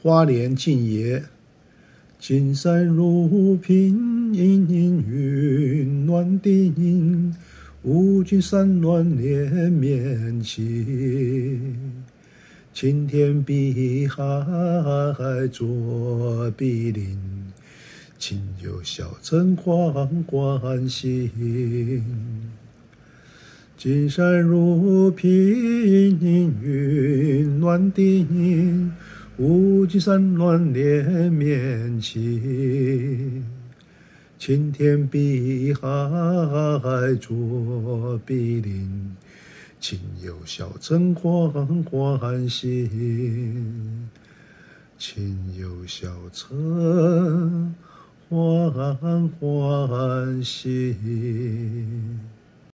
花莲敬爷，金山如平，云暖定，无尽山峦连绵起。青天碧海作比邻，亲友小城缓缓行。金山如平，云暖定，无尽山峦连绵起。青天碧海作比邻，亲友小城缓缓行。亲友小城缓缓行。